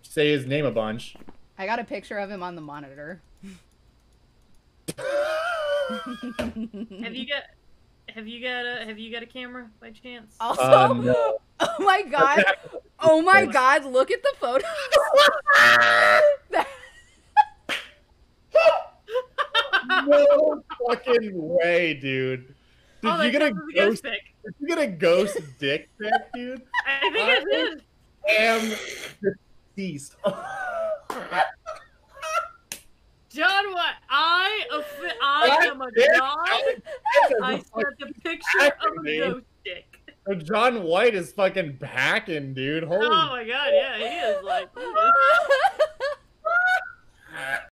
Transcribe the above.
say his name a bunch. I got a picture of him on the monitor. Have you got a camera by chance? Also, No. oh my god. Oh my god, look at the photos. No fucking way, dude. Did you get a ghost pic? Did you get a ghost dick pic, dude? I think I did. Am deceased. John, what? I am a god. I sent a picture of a ghost dick. So John White is fucking packing, dude. Holy Oh my god, yeah, he is like